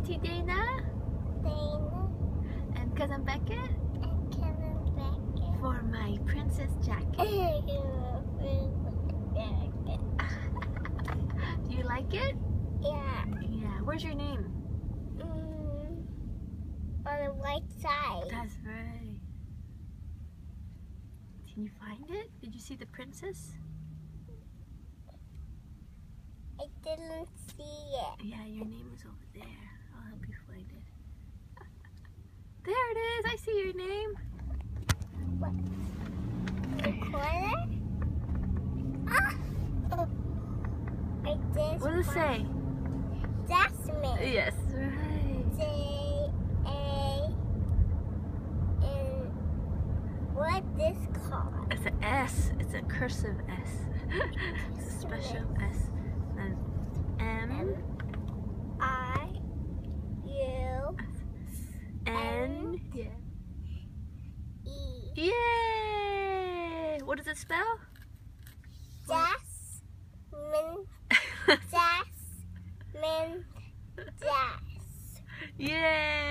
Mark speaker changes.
Speaker 1: Auntie Dana?
Speaker 2: Dana.
Speaker 1: And Cousin Beckett?
Speaker 2: And Kevin Beckett.
Speaker 1: For my princess jacket. Do you like it?
Speaker 2: Yeah.
Speaker 1: Yeah. Where's your name?
Speaker 2: On the right side.
Speaker 1: That's right. Can you find it? Did you see the princess?
Speaker 2: I didn't see it.
Speaker 1: Yeah, your name is over there. I'll help you find it. There it is. I see your name.
Speaker 2: What? The corner? Ah! Oh. I did.
Speaker 1: What does it say?
Speaker 2: Jasmine.
Speaker 1: Yes, right.
Speaker 2: J-A-N. What is this called?
Speaker 1: It's an S. It's a cursive S. It's a special S. And M.
Speaker 2: I-U.
Speaker 1: N. Yeah.
Speaker 2: E.
Speaker 1: Yay! What does it spell?
Speaker 2: Jasmine. Jasmine. Jas.
Speaker 1: Yay!